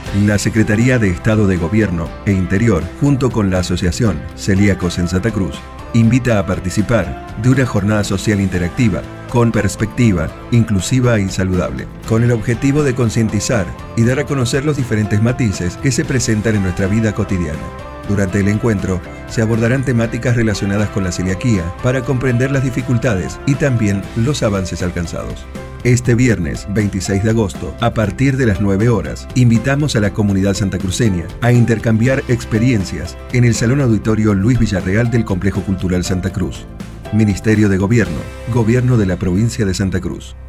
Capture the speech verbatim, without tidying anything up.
La Secretaría de Estado de Gobierno e Interior, junto con la Asociación Celíacos en Santa Cruz, invita a participar de una jornada social interactiva, con perspectiva, inclusiva y saludable, con el objetivo de concientizar y dar a conocer los diferentes matices que se presentan en nuestra vida cotidiana. Durante el encuentro se abordarán temáticas relacionadas con la celiaquía para comprender las dificultades y también los avances alcanzados. Este viernes veintiséis de agosto, a partir de las nueve horas, invitamos a la comunidad santacruceña a intercambiar experiencias en el Salón Auditorio Luis Villarreal del Complejo Cultural Santa Cruz. Ministerio de Gobierno, Gobierno de la Provincia de Santa Cruz.